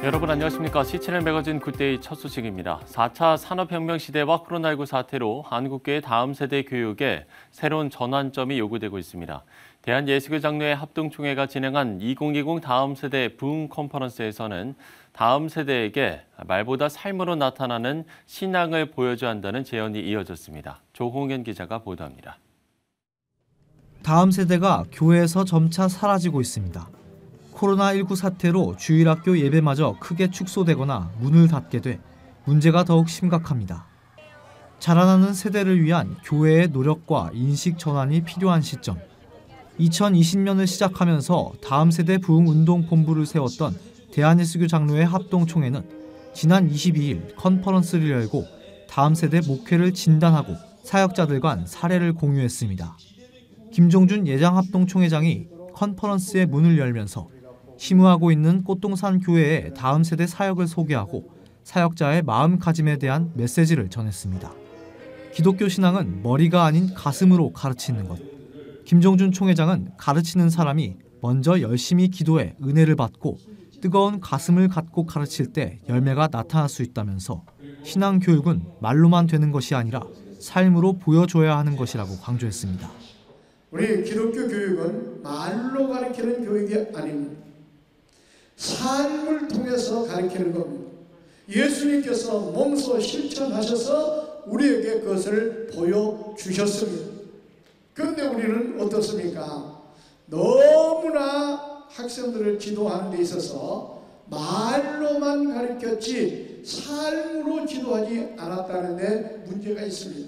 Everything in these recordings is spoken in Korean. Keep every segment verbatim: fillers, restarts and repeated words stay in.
여러분 안녕하십니까. 씨씨엔엘 매거진 굿데이 첫 소식입니다. 사 차 산업혁명 시대와 코로나십구 사태로 한국교회 다음 세대 교육에 새로운 전환점이 요구되고 있습니다. 대한예수교 장로회 합동총회가 진행한 이천이십 다음 세대 부흥 컨퍼런스에서는 다음 세대에게 말보다 삶으로 나타나는 신앙을 보여줘야 한다는 제언이 이어졌습니다. 조홍현 기자가 보도합니다. 다음 세대가 교회에서 점차 사라지고 있습니다. 코로나십구 사태로 주일학교 예배마저 크게 축소되거나 문을 닫게 돼 문제가 더욱 심각합니다. 자라나는 세대를 위한 교회의 노력과 인식 전환이 필요한 시점. 이천이십 년을 시작하면서 다음 세대 부흥운동본부를 세웠던 대한예수교 장로회 합동총회는 지난 이십이 일 컨퍼런스를 열고 다음 세대 목회를 진단하고 사역자들 간 사례를 공유했습니다. 김종준 예장합동총회장이 컨퍼런스의 문을 열면서 심우하고 있는 꽃동산 교회의 다음 세대 사역을 소개하고 사역자의 마음가짐에 대한 메시지를 전했습니다. 기독교 신앙은 머리가 아닌 가슴으로 가르치는 것. 김종준 총회장은 가르치는 사람이 먼저 열심히 기도해 은혜를 받고 뜨거운 가슴을 갖고 가르칠 때 열매가 나타날 수 있다면서 신앙 교육은 말로만 되는 것이 아니라 삶으로 보여줘야 하는 것이라고 강조했습니다. 우리 기독교 교육은 말로 가르치는 교육이 아닙니다. 삶을 통해서 가르치는 겁니다. 예수님께서 몸소 실천하셔서 우리에게 그것을 보여주셨습니다. 그런데 우리는 어떻습니까? 너무나 학생들을 지도하는 데 있어서 말로만 가르쳤지 삶으로 지도하지 않았다는 데 문제가 있습니다.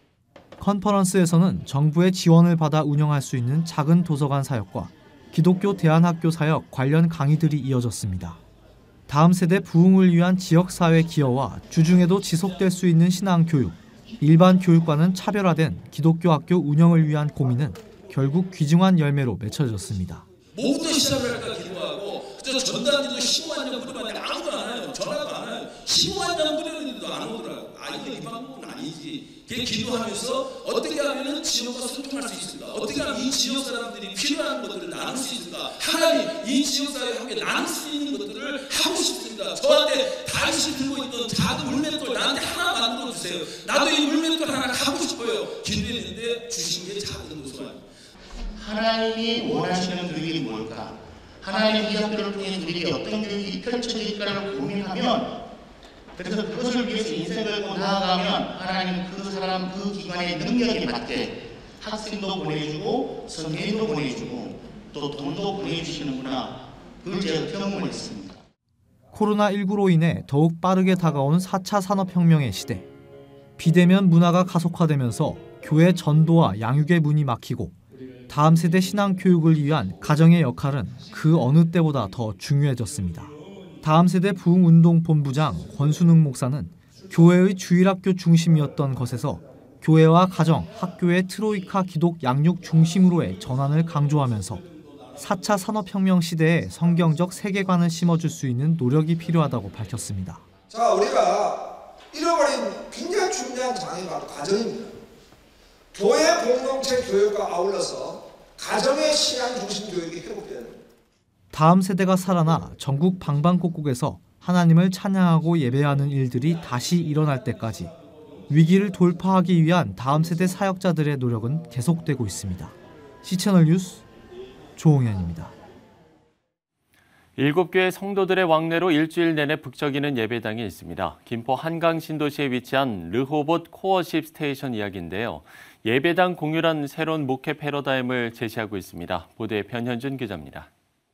컨퍼런스에서는 정부의 지원을 받아 운영할 수 있는 작은 도서관 사역과 기독교 대안학교 사역 관련 강의들이 이어졌습니다. 다음 세대 부흥을 위한 지역사회 기여와 주중에도 지속될 수 있는 신앙교육, 일반 교육과는 차별화된 기독교 학교 운영을 위한 고민은 결국 귀중한 열매로 맺혀졌습니다. 뭐부터 시작을 할까 기도하고 그저 전단지도 십오만 장 뿌려봤는데 아무도 안 해요. 전화도 안 해요. 십오만 장 뿌렸는데도 안 오더라고요. 아 이거 이 방법은 아니지. 기도하면서 어떻게 하면 지역과 소통할 수 있을까? 어떻게 하면 이 지역 사람들이 필요한 것들을 나눌 수 있을까? 하나님 이 지역사회와 함께 나눌 수 있는 것들을 하고 싶습니다. 저한테 당신이 들고 있던 작은 물맷돌 나한테 하나 만들어 주세요. 나도 이 물맷돌 하나 하고 싶어요. 기도했는데 주신 게 작은 도서관. 하나님이 원하시는 교육이 뭘까? 하나님 이 학교를 통해 우리에게 어떤 교육이 펼쳐질까를 고민하면 그래서 그것을 위해서 인생을 나아가면 하나님은 그 사람 그 기관의 능력에 맞게 학생도 보내주고 선생님도 보내주고 또 돈도 보내주시는구나. 그걸 제가 경험을 했습니다. 코로나십구로 인해 더욱 빠르게 다가온 사 차 산업혁명의 시대. 비대면 문화가 가속화되면서 교회 전도와 양육의 문이 막히고 다음 세대 신앙 교육을 위한 가정의 역할은 그 어느 때보다 더 중요해졌습니다. 다음 세대 부흥운동본부장 권순흥 목사는 교회의 주일학교 중심이었던 것에서 교회와 가정, 학교의 트로이카 기독 양육 중심으로의 전환을 강조하면서 사 차 산업혁명 시대에 성경적 세계관을 심어줄 수 있는 노력이 필요하다고 밝혔습니다. 자, 우리가 잃어버린 굉장히 중요한 장이 바로 가정입니다. 교회 공동체 교육과 아울러서 가정의 신앙 중심 교육이 회복돼야 됩니다. 다음 세대가 살아나 전국 방방곡곡에서 하나님을 찬양하고 예배하는 일들이 다시 일어날 때까지 위기를 돌파하기 위한 다음 세대 사역자들의 노력은 계속되고 있습니다. 씨채널 뉴스 조홍현입니다. 일곱 교회 성도들의 왕래로 일주일 내내 북적이는 예배당이 있습니다. 김포 한강 신도시에 위치한 르호봇 코어십 스테이션 이야기인데요. 예배당 공유란 새로운 목회 패러다임을 제시하고 있습니다. 보도에 변현준 기자입니다.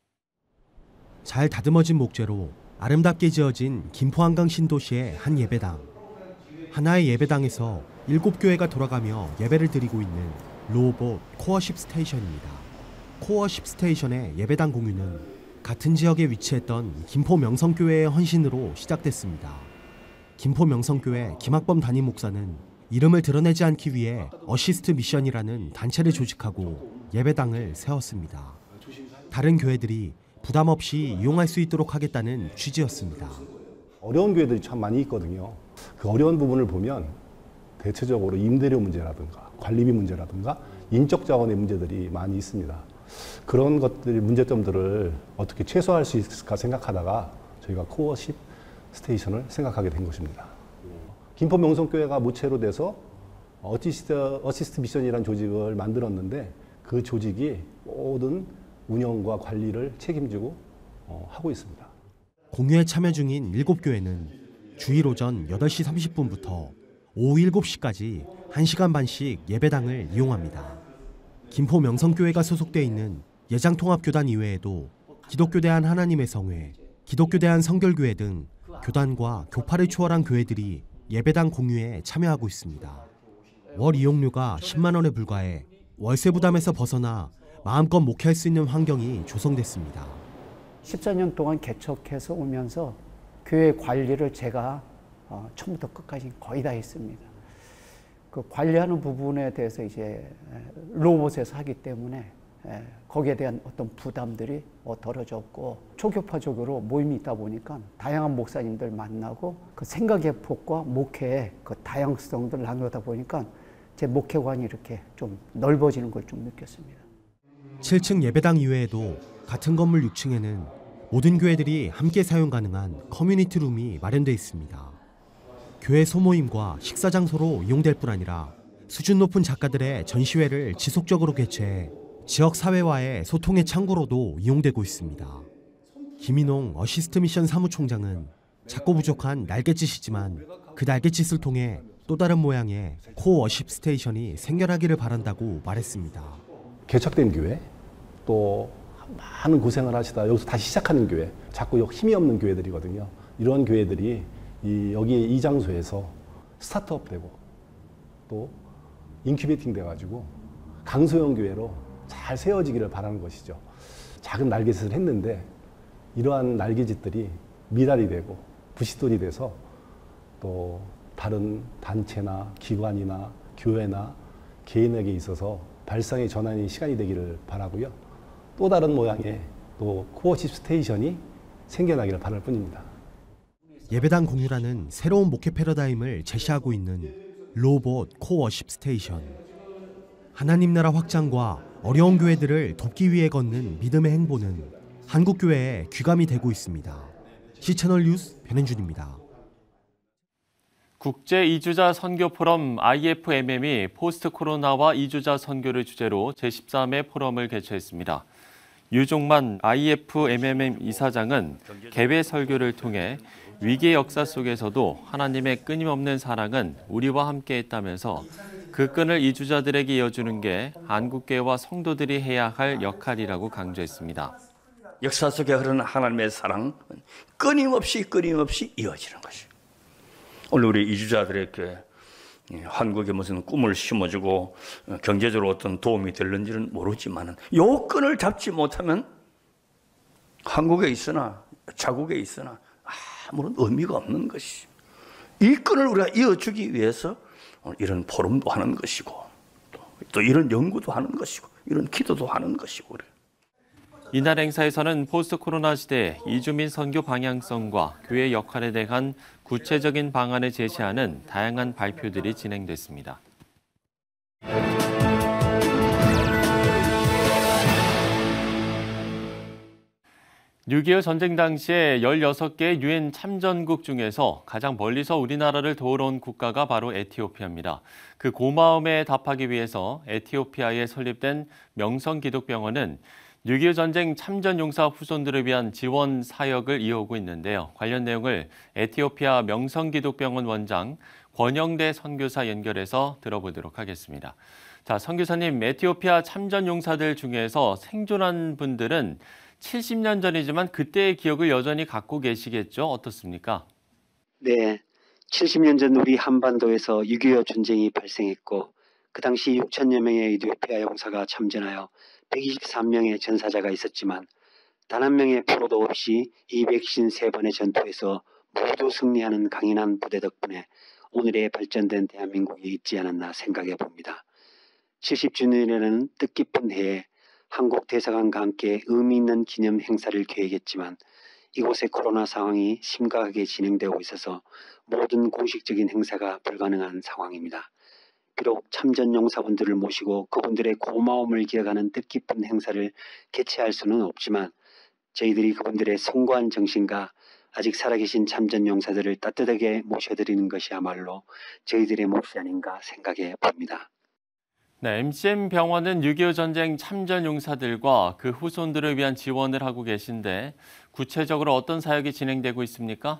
잘 다듬어진 목재로 아름답게 지어진 김포 한강 신도시의 한 예배당. 하나의 예배당에서 일곱 교회가 돌아가며 예배를 드리고 있는 르호봇 코어십 스테이션입니다. 코어십 스테이션의 예배당 공유는 같은 지역에 위치했던 김포 명성교회의 헌신으로 시작됐습니다. 김포 명성교회 김학범 담임 목사는 이름을 드러내지 않기 위해 어시스트 미션이라는 단체를 조직하고 예배당을 세웠습니다. 다른 교회들이 부담 없이 이용할 수 있도록 하겠다는 취지였습니다. 어려운 교회들이 참 많이 있거든요. 그 어려운 부분을 보면 대체적으로 임대료 문제라든가 관리비 문제라든가 인적 자원의 문제들이 많이 있습니다. 그런 것들 문제점들을 어떻게 최소화할 수 있을까 생각하다가 저희가 코어십 스테이션을 생각하게 된 것입니다. 김포 명성교회가 모체로 돼서 어시스트, 어시스트 미션이라는 조직을 만들었는데 그 조직이 모든 운영과 관리를 책임지고 어, 하고 있습니다. 공유에 참여 중인 일곱 교회는 주일 오전 여덟 시 삼십 분부터 오후 일곱 시까지 한 시간 반씩 예배당을 이용합니다. 김포 명성교회가 소속돼 있는 예장통합교단 이외에도 기독교대한 하나님의 성회, 기독교대한 성결교회 등 교단과 교파를 초월한 교회들이 예배당 공유에 참여하고 있습니다. 월 이용료가 십만 원에 불과해 월세 부담에서 벗어나 마음껏 목회할 수 있는 환경이 조성됐습니다. 십사 년 동안 개척해서 오면서 교회 관리를 제가 어, 처음부터 끝까지 거의 다 했습니다. 그 관리하는 부분에 대해서 이제 로봇에서 하기 때문에 에, 거기에 대한 어떤 부담들이 어, 덜어졌고 초교파적으로 모임이 있다 보니까 다양한 목사님들 만나고 그 생각의 폭과 목회의 그 다양성들 나누다 보니까 제 목회관이 이렇게 좀 넓어지는 걸 좀 느꼈습니다. 칠 층 예배당 이외에도 같은 건물 육 층에는 모든 교회들이 함께 사용 가능한 커뮤니티 룸이 마련되어 있습니다. 교회 소모임과 식사 장소로 이용될 뿐 아니라 수준 높은 작가들의 전시회를 지속적으로 개최해 지역 사회와의 소통의 창구로도 이용되고 있습니다. 김인홍 어시스트 미션 사무총장은 작고 부족한 날갯짓이지만 그 날갯짓을 통해 또 다른 모양의 코어 워십 스테이션이 생겨나기를 바란다고 말했습니다. 개척된 교회, 또 많은 고생을 하시다 여기서 다시 시작하는 교회, 자꾸 힘이 없는 교회들이거든요. 이런 교회들이 이 여기 이 장소에서 스타트업 되고 또 인큐베이팅 돼가지고 강소형 교회로 잘 세워지기를 바라는 것이죠. 작은 날갯짓을 했는데 이러한 날갯짓들이 미랄이 되고 부싯돌이 돼서 또 다른 단체나 기관이나 교회나 개인에게 있어서 발상의 전환이 시간이 되기를 바라고요. 또 다른 모양의 또 코어십 스테이션이 생겨나기를 바랄 뿐입니다. 예배당 공유라는 새로운 목회 패러다임을 제시하고 있는 로봇 코어십 스테이션. 하나님 나라 확장과 어려운 교회들을 돕기 위해 걷는 믿음의 행보는 한국 교회에 귀감이 되고 있습니다. 씨채널 뉴스 변현준입니다. 국제 이주자 선교 포럼 아이에프엠엠이 포스트 코로나와 이주자 선교를 주제로 제십삼 회 포럼을 개최했습니다. 유종만 아이에프엠엠 이사장은 개회 설교를 통해 위기의 역사 속에서도 하나님의 끊임없는 사랑은 우리와 함께 했다면서 그 끈을 이주자들에게 이어주는 게 한국교회와 성도들이 해야 할 역할이라고 강조했습니다. 역사 속에 흐르는 하나님의 사랑은 끊임없이 끊임없이 이어지는 것이에요. 오늘 우리 이주자들에게 한국에 무슨 꿈을 심어주고 경제적으로 어떤 도움이 될는지는 모르지만 요 끈을 잡지 못하면 한국에 있으나 자국에 있으나 아무런 의미가 없는 것이. 이 끈을 우리가 이어주기 위해서 이런 포럼도 하는 것이고 또 이런 연구도 하는 것이고 이런 기도도 하는 것이고 그래요. 이날 행사에서는 포스트 코로나 시대 이주민 선교 방향성과 교회 역할에 대한 구체적인 방안을 제시하는 다양한 발표들이 진행됐습니다. 육이오 전쟁 당시에 열여섯 개 유엔 참전국 중에서 가장 멀리서 우리나라를 도우러 온 국가가 바로 에티오피아입니다. 그 고마움에 답하기 위해서 에티오피아에 설립된 명성기독병원은 육이오 전쟁 참전 용사 후손들을 위한 지원 사역을 이어오고 있는데요. 관련 내용을 에티오피아 명성기독병원 원장 권영대 선교사 연결해서 들어보도록 하겠습니다. 자, 선교사님, 에티오피아 참전 용사들 중에서 생존한 분들은 칠십 년 전이지만 그때의 기억을 여전히 갖고 계시겠죠? 어떻습니까? 네, 칠십 년 전 우리 한반도에서 육이오 전쟁이 발생했고 그 당시 육천여 명의 에티오피아 용사가 참전하여 백이십삼 명의 전사자가 있었지만 단 한 명의 포로도 없이 이백오십삼 번의 전투에서 모두 승리하는 강인한 부대 덕분에 오늘의 발전된 대한민국이 있지 않았나 생각해 봅니다. 칠십 주년에는 뜻깊은 해에 한국 대사관과 함께 의미 있는 기념 행사를 계획했지만 이곳의 코로나 상황이 심각하게 진행되고 있어서 모든 공식적인 행사가 불가능한 상황입니다. 비록 참전 용사분들을 모시고 그분들의 고마움을 기억하는 뜻깊은 행사를 개최할 수는 없지만 저희들이 그분들의 숭고한 정신과 아직 살아계신 참전 용사들을 따뜻하게 모셔드리는 것이야말로 저희들의 몫이 아닌가 생각해 봅니다. 네, 엠씨엠 병원은 육이오 전쟁 참전 용사들과 그 후손들을 위한 지원을 하고 계신데 구체적으로 어떤 사역이 진행되고 있습니까?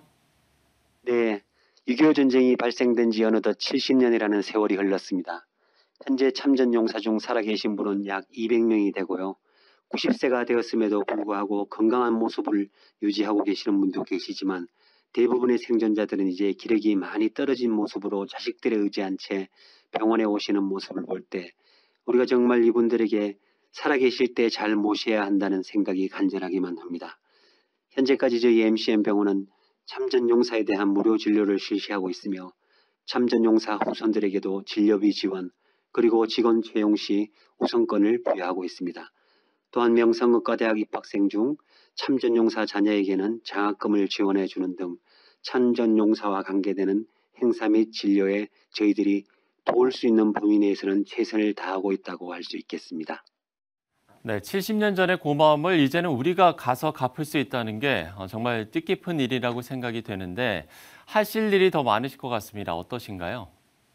네, 육이오 전쟁이 발생된 지 어느덧 칠십 년이라는 세월이 흘렀습니다. 현재 참전 용사 중 살아계신 분은 약 이백 명이 되고요. 구십 세가 되었음에도 불구하고 건강한 모습을 유지하고 계시는 분도 계시지만 대부분의 생존자들은 이제 기력이 많이 떨어진 모습으로 자식들에 의지한 채 병원에 오시는 모습을 볼 때 우리가 정말 이분들에게 살아계실 때 잘 모셔야 한다는 생각이 간절하기만 합니다. 현재까지 저희 엠씨엠 병원은 참전 용사에 대한 무료 진료를 실시하고 있으며 참전 용사 후손들에게도 진료비 지원 그리고 직원 채용 시 우선권을 부여하고 있습니다. 또한 명성의과대학 입학생 중 참전용사 자녀에게는 장학금을 지원해 주는 등 참전용사와 관계되는 행사 및 진료에 저희들이 도울 수 있는 범위 내에서는 최선을 다하고 있다고 할 수 있겠습니다. 네, 칠십 년 전의 고마움을 이제는 우리가 가서 갚을 수 있다는 게 정말 뜻깊은 일이라고 생각이 되는데 하실 일이 더 많으실 것 같습니다. 어떠신가요?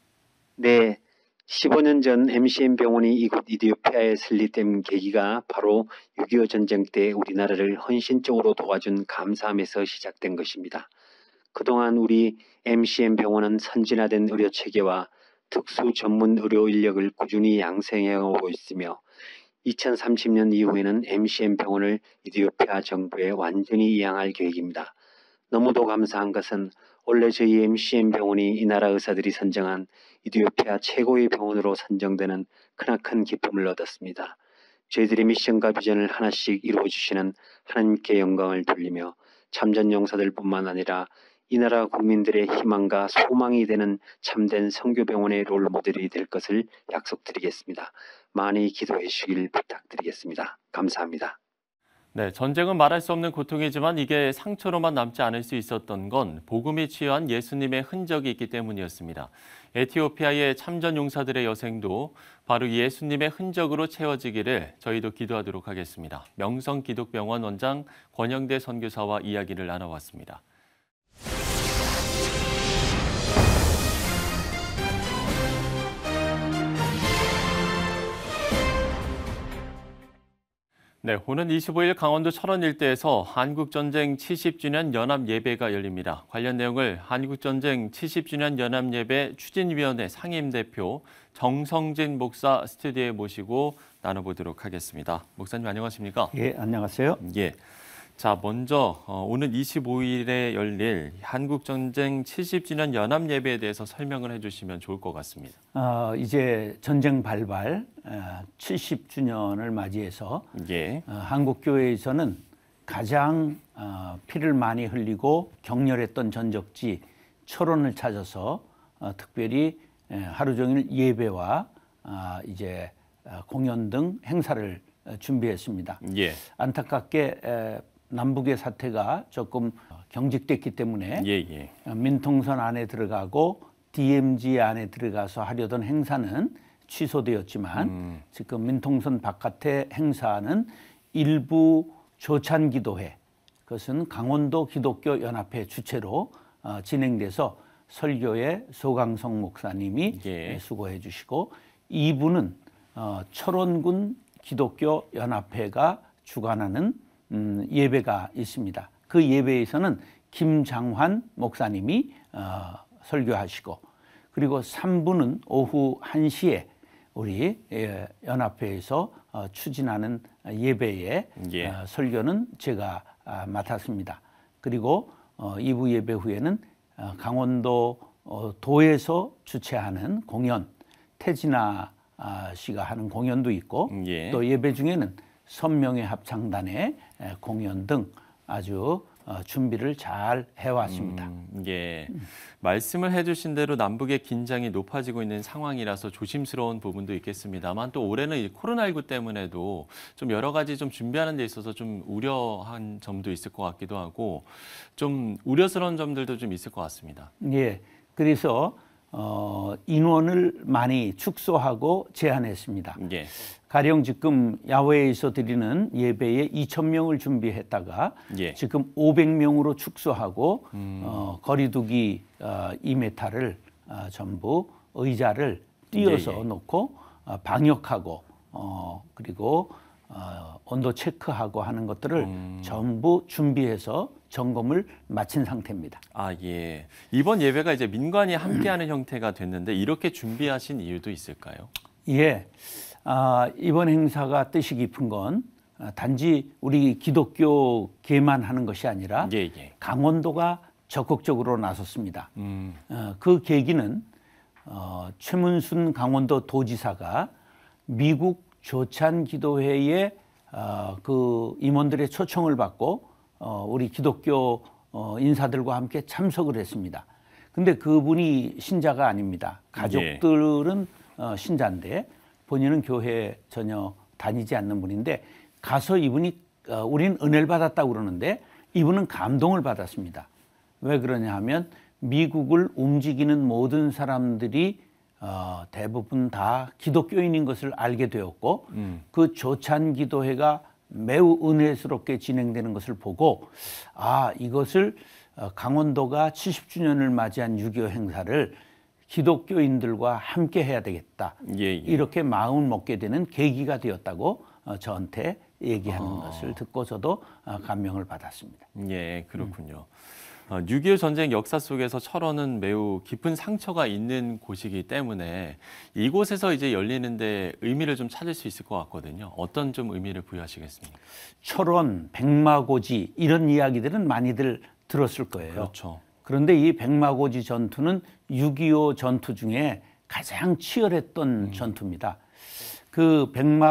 네. 십오 년 전 엠씨엠 병원이 이곳 이디오피아에 설립된 계기가 바로 육이오 전쟁 때 우리나라를 헌신적으로 도와준 감사함에서 시작된 것입니다. 그동안 우리 엠씨엠 병원은 선진화된 의료 체계와 특수 전문 의료 인력을 꾸준히 양성해 오고 있으며 이천삼십 년 이후에는 엠씨엠 병원을 이디오피아 정부에 완전히 이양할 계획입니다. 너무도 감사한 것은 원래 저희 엠씨엠 병원이 이 나라 의사들이 선정한 이디오피아 최고의 병원으로 선정되는 크나큰 기쁨을 얻었습니다. 저희들의 미션과 비전을 하나씩 이루어주시는 하나님께 영광을 돌리며 참전 용사들뿐만 아니라 이 나라 국민들의 희망과 소망이 되는 참된 선교병원의 롤모델이 될 것을 약속드리겠습니다. 많이 기도해 주시길 부탁드리겠습니다. 감사합니다. 네, 전쟁은 말할 수 없는 고통이지만 이게 상처로만 남지 않을 수 있었던 건 복음이 취한 예수님의 흔적이 있기 때문이었습니다. 에티오피아의 참전 용사들의 여생도 바로 예수님의 흔적으로 채워지기를 저희도 기도하도록 하겠습니다. 명성기독병원 원장 권영대 선교사와 이야기를 나눠봤습니다. 네, 오는 이십오 일 강원도 철원 일대에서 한국전쟁 칠십 주년 연합예배가 열립니다. 관련 내용을 한국전쟁 칠십 주년 연합예배 추진위원회 상임대표 정성진 목사 스튜디오에 모시고 나눠보도록 하겠습니다. 목사님 안녕하십니까? 예, 안녕하세요. 예. 자, 먼저 어, 오는 이십오 일에 열릴 한국전쟁 칠십 주년 연합예배에 대해서 설명을 해주시면 좋을 것 같습니다. 어, 이제 전쟁 발발 어, 칠십 주년을 맞이해서 예. 어, 한국교회에서는 가장 어, 피를 많이 흘리고 격렬했던 전적지 철원을 찾아서 어, 특별히 에, 하루 종일 예배와 어, 이제 어, 공연 등 행사를 어, 준비했습니다. 예. 안타깝게 에, 남북의 사태가 조금 경직됐기 때문에 예, 예. 민통선 안에 들어가고 디엠지 안에 들어가서 하려던 행사는 취소되었지만 음. 지금 민통선 바깥의 행사는 일부 조찬기도회, 그것은 강원도 기독교 연합회 주최로 어, 진행돼서 설교에 소강성 목사님이 예. 수고해 주시고 이 부는 어, 철원군 기독교 연합회가 주관하는 음, 예배가 있습니다. 그 예배에서는 김장환 목사님이 어, 설교하시고 그리고 삼 부는 오후 한 시에 우리 예, 연합회에서 어, 추진하는 예배의 예. 어, 설교는 제가 아, 맡았습니다. 그리고 어, 이 부 예배 후에는 어, 강원도 어, 도에서 주최하는 공연, 태진아 아, 씨가 하는 공연도 있고 예. 또 예배 중에는 선명의 합창단의 공연 등 아주 준비를 잘 해왔습니다. 음, 예, 음. 말씀을 해주신 대로 남북의 긴장이 높아지고 있는 상황이라서 조심스러운 부분도 있겠습니다만 또 올해는 코로나십구 때문에도 좀 여러 가지 좀 준비하는 데 있어서 좀 우려한 점도 있을 것 같기도 하고 좀 우려스러운 점들도 좀 있을 것 같습니다. 예, 그래서 어, 인원을 많이 축소하고 제한했습니다. 예. 가령 지금 야외에서 드리는 예배에 이천 명을 준비했다가 예. 지금 오백 명으로 축소하고 음. 어, 거리두기 어, 이 미터를 어, 전부 의자를 띄어서 예, 예. 놓고 어, 방역하고 어, 그리고 어, 온도 체크하고 하는 것들을 음. 전부 준비해서 점검을 마친 상태입니다. 아, 예. 이번 예배가 이제 민관이 함께하는 형태가 됐는데 이렇게 준비하신 이유도 있을까요? 예. 아, 이번 행사가 뜻이 깊은 건 아, 단지 우리 기독교계만 하는 것이 아니라 예, 예. 강원도가 적극적으로 나섰습니다. 음. 어, 그 계기는 어, 최문순 강원도 도지사가 미국 조찬 기도회에 어, 그 임원들의 초청을 받고 어, 우리 기독교 어, 인사들과 함께 참석을 했습니다. 근데 그분이 신자가 아닙니다. 가족들은 어, 신자인데 본인은 교회 전혀 다니지 않는 분인데 가서 이분이 어, 우리는 은혜를 받았다고 그러는데 이분은 감동을 받았습니다. 왜 그러냐 하면 미국을 움직이는 모든 사람들이 어, 대부분 다 기독교인인 것을 알게 되었고 음. 그 조찬 기도회가 매우 은혜스럽게 진행되는 것을 보고 아 이것을 어, 강원도가 칠십 주년을 맞이한 유교 행사를 기독교인들과 함께 해야 되겠다. 예, 예. 이렇게 마음을 먹게 되는 계기가 되었다고 어, 저한테 얘기하는 아. 것을 듣고 저도 어, 감명을 받았습니다. 예, 그렇군요. 어, 육이오 전쟁 역사 속에서 철원은 매우 깊은 상처가 있는 곳이기 때문에 이곳에서 이제 열리는데 의미를 좀 찾을 수 있을 것 같거든요. 어떤 좀 의미를 부여하시겠습니까? 철원, 백마고지 이런 이야기들은 많이들 들었을 거예요. 그렇죠. 그런데 이 백마고지 전투는 육이오 전투 중에 가장 치열했던 음. 전투입니다. 그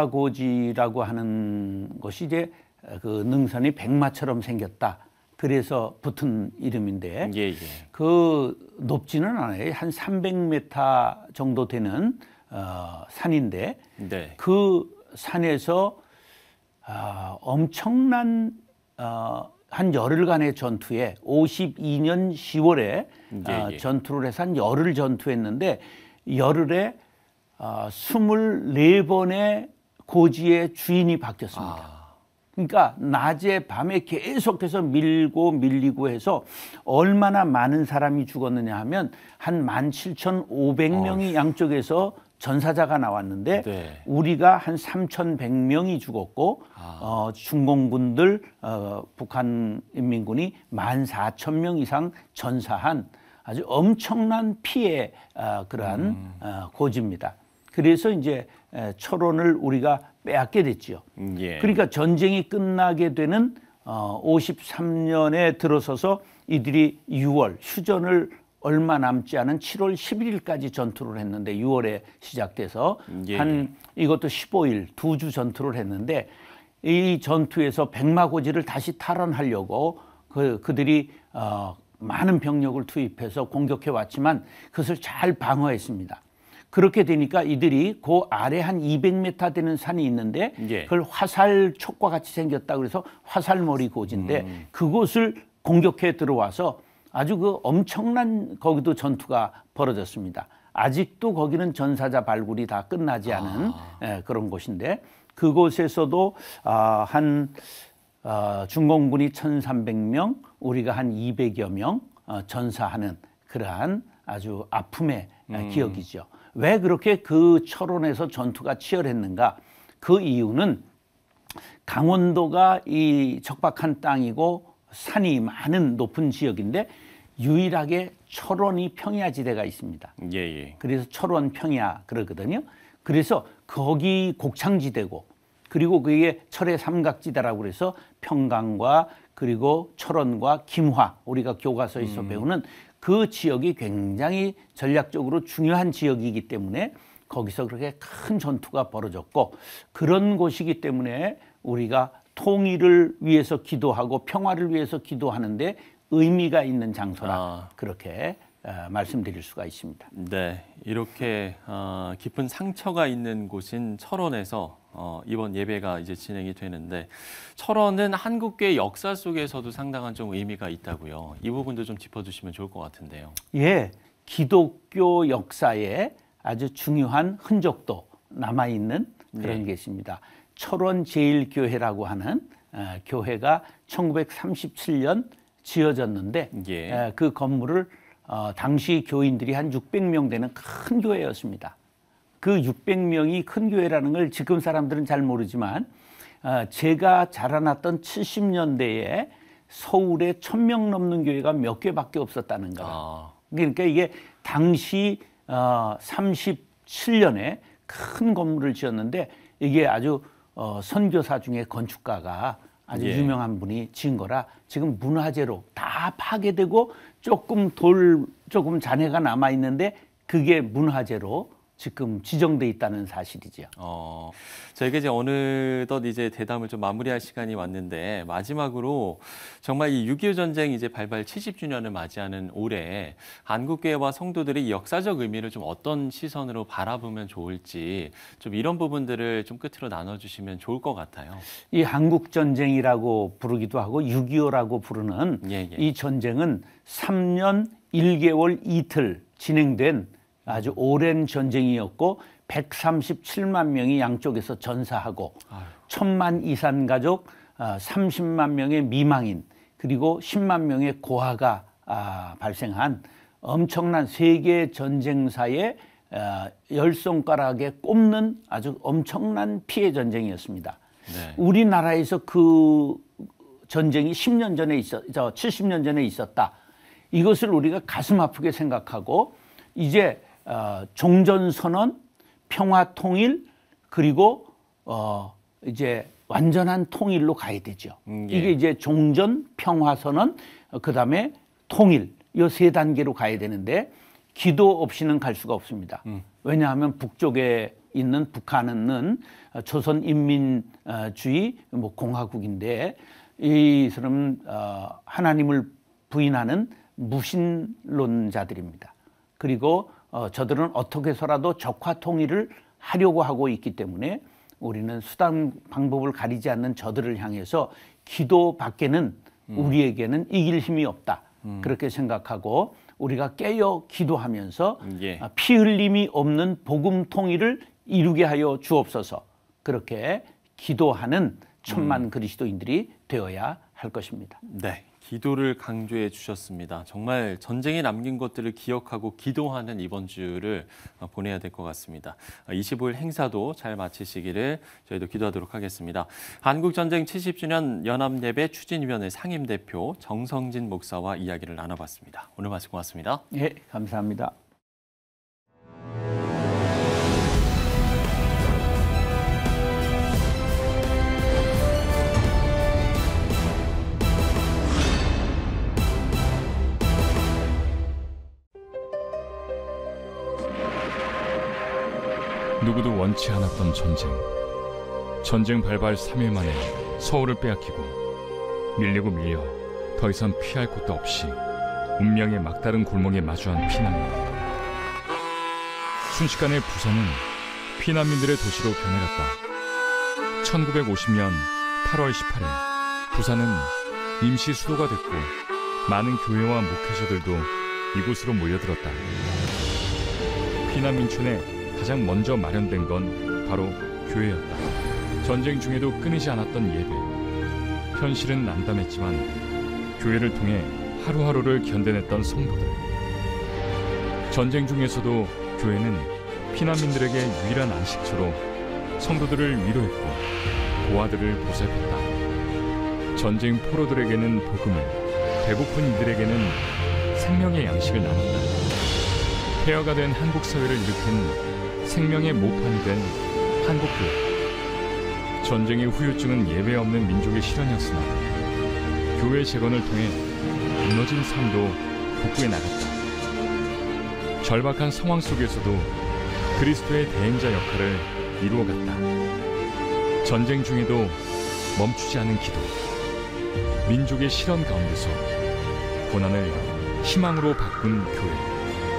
백마고지라고 하는 것이 이제 그 능선이 백마처럼 생겼다. 그래서 붙은 이름인데 예, 예. 그 높지는 않아요. 한 삼백 미터 정도 되는 어, 산인데 네. 그 산에서 어, 엄청난 어, 한 열흘간의 전투에 오십이 년 시월에 예, 어, 예. 전투를 해서 한 열흘 전투했는데 열흘에 어, 스물네 번의 고지의 주인이 바뀌었습니다. 아. 그러니까 낮에 밤에 계속해서 밀고 밀리고 해서 얼마나 많은 사람이 죽었느냐 하면 한 만 칠천오백 명이 양쪽에서 전사자가 나왔는데 네. 우리가 한 삼천백 명이 죽었고 아. 어, 중공군들 어, 북한 인민군이 만 사천 명 이상 전사한 아주 엄청난 피해 어, 그러한 음. 어, 고지입니다. 그래서 이제 철원을 우리가 빼앗게 됐죠. 예. 그러니까 전쟁이 끝나게 되는 어, 오십삼 년에 들어서서 이들이 유월 휴전을 얼마 남지 않은 칠월 십일일까지 전투를 했는데 유월에 시작돼서 예. 한 이것도 십오 일 두 주 전투를 했는데 이 전투에서 백마고지를 다시 탈환하려고 그 그들이 어, 많은 병력을 투입해서 공격해 왔지만 그것을 잘 방어했습니다. 그렇게 되니까 이들이 그 아래 한 이백 미터 되는 산이 있는데 예. 그걸 화살촉과 같이 생겼다 그래서 화살머리 고지인데 음. 그곳을 공격해 들어와서 아주 그 엄청난 거기도 전투가 벌어졌습니다. 아직도 거기는 전사자 발굴이 다 끝나지 않은 아. 예, 그런 곳인데 그곳에서도 아, 한 어, 중공군이 천삼백 명, 우리가 한 이백여 명 어, 전사하는 그러한 아주 아픔의 음. 기억이죠. 왜 그렇게 그 철원에서 전투가 치열했는가? 그 이유는 강원도가 이 척박한 땅이고 산이 많은 높은 지역인데 유일하게 철원이 평야지대가 있습니다. 예, 예. 그래서 철원 평야 그러거든요. 그래서 거기 곡창지대고 그리고 그게 철의 삼각지대라고 그래서 평강과 그리고 철원과 김화 우리가 교과서에서 음. 배우는 그 지역이 굉장히 전략적으로 중요한 지역이기 때문에 거기서 그렇게 큰 전투가 벌어졌고 그런 곳이기 때문에 우리가 통일을 위해서 기도하고 평화를 위해서 기도하는데 의미가 있는 장소라 아. 그렇게 어, 말씀드릴 수가 있습니다. 네, 이렇게 어, 깊은 상처가 있는 곳인 철원에서 어, 이번 예배가 이제 진행이 되는데 철원은 한국교회 역사 속에서도 상당한 좀 의미가 있다고요. 이 부분도 좀 짚어주시면 좋을 것 같은데요. 예, 기독교 역사에 아주 중요한 흔적도 남아있는 그런 네. 것입니다. 철원 제일교회라고 하는 어, 교회가 천구백삼십칠 년 지어졌는데 예. 에, 그 건물을 어, 당시 교인들이 한 육백 명 되는 큰 교회였습니다. 그 육백 명이 큰 교회라는 걸 지금 사람들은 잘 모르지만 어, 제가 자라났던 칠십 년대에 서울에 천 명 넘는 교회가 몇 개밖에 없었다는 거예요. 아. 그러니까 이게 당시 어, 삼십칠 년에 큰 건물을 지었는데 이게 아주 어, 선교사 중에 건축가가 아주 예. 유명한 분이 지은 거라 지금 문화재로 다 파괴되고 조금 돌 조금 잔해가 남아 있는데 그게 문화재로 지금 지정돼 있다는 사실이죠. 어, 저희가 이제 어느덧 이제 대담을 좀 마무리할 시간이 왔는데 마지막으로 정말 이 육이오 전쟁 이제 발발 칠십 주년을 맞이하는 올해 한국교회와 성도들이 역사적 의미를 좀 어떤 시선으로 바라보면 좋을지 좀 이런 부분들을 좀 끝으로 나눠주시면 좋을 것 같아요. 이 한국 전쟁이라고 부르기도 하고 육이오라고 부르는 예, 예. 이 전쟁은 삼 년 일 개월 이틀 진행된 아주 오랜 전쟁이었고 백삼십칠만 명이 양쪽에서 전사하고 아유. 천만 이산 가족, 삼십만 명의 미망인 그리고 십만 명의 고아가 발생한 엄청난 세계 전쟁사의 열 손가락에 꼽는 아주 엄청난 피해 전쟁이었습니다. 네. 우리나라에서 그 전쟁이 십 년 전에 있었, 저 칠십 년 전에 있었다. 이것을 우리가 가슴 아프게 생각하고 이제 어, 종전선언, 평화통일 그리고 어, 이제 완전한 통일로 가야 되죠. 음, 예. 이게 이제 종전, 평화선언, 어, 그다음에 통일 이 세 단계로 가야 되는데 기도 없이는 갈 수가 없습니다. 음. 왜냐하면 북쪽에 있는 북한은 조선인민주의 뭐 공화국인데 이 사람은 어, 하나님을 부인하는 무신론자들입니다. 그리고 어, 저들은 어떻게 해서라도 적화 통일을 하려고 하고 있기 때문에 우리는 수단 방법을 가리지 않는 저들을 향해서 기도밖에는 음. 우리에게는 이길 힘이 없다. 음. 그렇게 생각하고 우리가 깨어 기도하면서 예. 피 흘림이 없는 복음 통일을 이루게 하여 주옵소서. 그렇게 기도하는 천만 음. 그리스도인들이 되어야 할 것입니다. 네. 기도를 강조해 주셨습니다. 정말 전쟁에 남긴 것들을 기억하고 기도하는 이번 주를 보내야 될 것 같습니다. 이십오 일 행사도 잘 마치시기를 저희도 기도하도록 하겠습니다. 한국전쟁 칠십 주년 연합예배 추진위원회 상임대표 정성진 목사와 이야기를 나눠봤습니다. 오늘 말씀 고맙습니다. 예, 감사합니다. 누구도 원치 않았던 전쟁. 전쟁 발발 삼 일 만에 서울을 빼앗기고 밀리고 밀려 더 이상 피할 곳도 없이 운명의 막다른 골목에 마주한 피난민들. 순식간에 부산은 피난민들의 도시로 변해갔다. 천구백오십 년 팔월 십팔 일 부산은 임시 수도가 됐고 많은 교회와 목회자들도 이곳으로 몰려들었다. 피난민촌에 가장 먼저 마련된 건 바로 교회였다. 전쟁 중에도 끊이지 않았던 예배. 현실은 난담했지만 교회를 통해 하루하루를 견뎌냈던 성도들. 전쟁 중에서도 교회는 피난민들에게 유일한 안식처로 성도들을 위로했고 고아들을 보살폈다. 전쟁 포로들에게는 복음을, 배고픈 이들에게는 생명의 양식을 나눴다. 폐허가 된 한국 사회를 일으킨 생명의 모판이 된 한국교회. 전쟁의 후유증은 예배 없는 민족의 실현이었으나 교회 재건을 통해 무너진 삶도 복구해 나갔다. 절박한 상황 속에서도 그리스도의 대행자 역할을 이루어갔다. 전쟁 중에도 멈추지 않은 기도. 민족의 실현 가운데서 고난을 희망으로 바꾼 교회.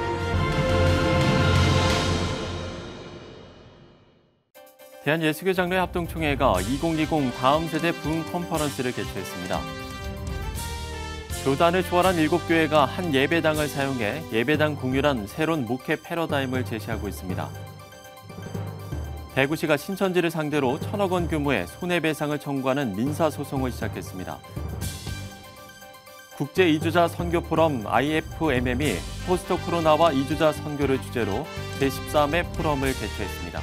대한예수교 장로회 합동총회가 이천이십 다음 세대 부흥 컨퍼런스를 개최했습니다. 교단을 초월한 일곱 교회가 한 예배당을 사용해 예배당 공유란 새로운 목회 패러다임을 제시하고 있습니다. 대구시가 신천지를 상대로 천억 원 규모의 손해배상을 청구하는 민사소송을 시작했습니다. 국제 이주자 선교 포럼 아이에프엠엠이 포스트 코로나와 이주자 선교를 주제로 제십삼 회 포럼을 개최했습니다.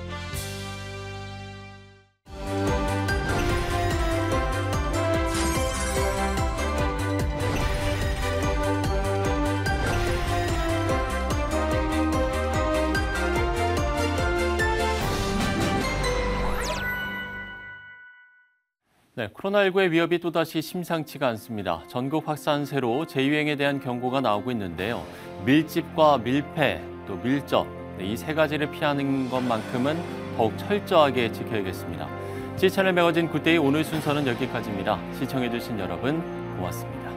네, 코로나십구의 위협이 또다시 심상치가 않습니다. 전국 확산세로 재유행에 대한 경고가 나오고 있는데요. 밀집과 밀폐, 또 밀접, 네, 이 세 가지를 피하는 것만큼은 더욱 철저하게 지켜야겠습니다. 지채널 매거진 굿데이 오늘 순서는 여기까지입니다. 시청해주신 여러분 고맙습니다.